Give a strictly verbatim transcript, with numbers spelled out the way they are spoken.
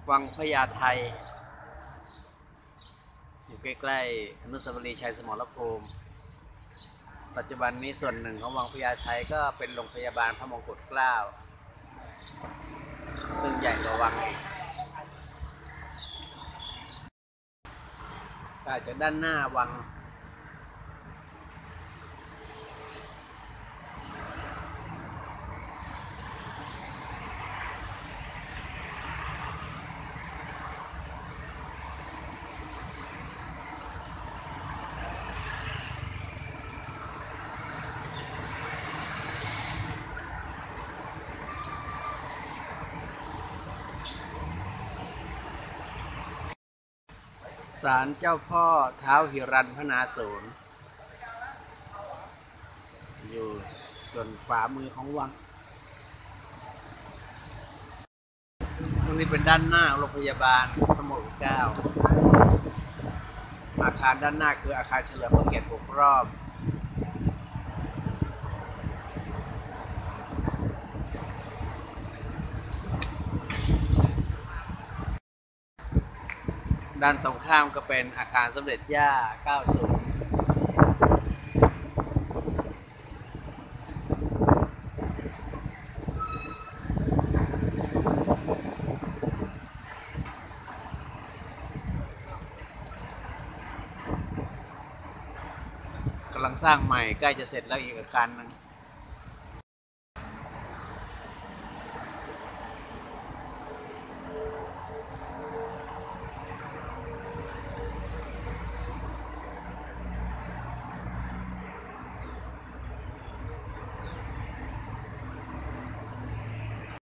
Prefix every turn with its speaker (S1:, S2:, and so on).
S1: วังพญาไทอยู่ใกล้ๆอนุสาวรีย์ชัยสมรภูมิปัจจุบันนี้ส่วนหนึ่งของวังพญาไทก็เป็นโรงพยาบาลพระมงกุฎเกล้าซึ่งใหญ่กว่าวังอีกก็จากด้านหน้าวังศาลเจ้าพ่อท้าวหิรัญพนาสูรอยู่ส่วนขวามือของวังตรงนี้เป็นด้านหน้าโรงพยาบาลพระมงกุฎเกล้าอาคารด้านหน้าคืออาคารเฉลิมพระเกียรติหกรอบด้านตรงข้ามก็เป็นอาคารสมเด็จย่าเก้าสิบกำลังสร้างใหม่ใกล้จะเสร็จแล้วอีกอาคารหนึ่ง